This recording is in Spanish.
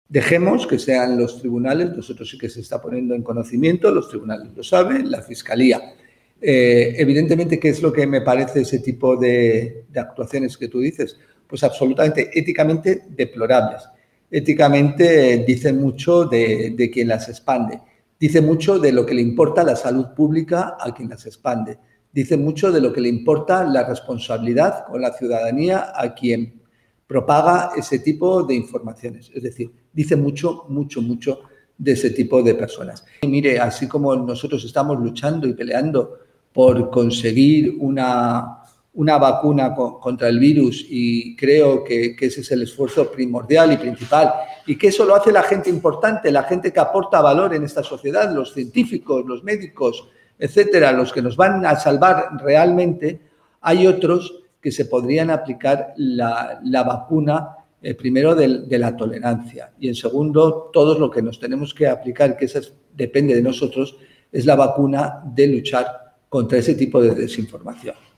Dejemos que sean los tribunales, nosotros sí que se está poniendo en conocimiento, los tribunales lo saben, la Fiscalía. Evidentemente, ¿qué es lo que me parece ese tipo de actuaciones que tú dices? Pues absolutamente éticamente deplorables. Éticamente dice mucho de quien las expande, dice mucho de lo que le importa la salud pública a quien las expande, dice mucho de lo que le importa la responsabilidad con la ciudadanía a quien propaga ese tipo de informaciones. Es decir, dice mucho, mucho, mucho de ese tipo de personas. Y mire, así como nosotros estamos luchando y peleando por conseguir una vacuna contra el virus, y creo que ese es el esfuerzo primordial y principal, y que eso lo hace la gente importante, la gente que aporta valor en esta sociedad, los científicos, los médicos, etcétera, los que nos van a salvar realmente. Hay otros que se podrían aplicar la vacuna, primero de la tolerancia, y en segundo, todos lo que nos tenemos que aplicar, que eso depende de nosotros, es la vacuna de luchar contra ese tipo de desinformación.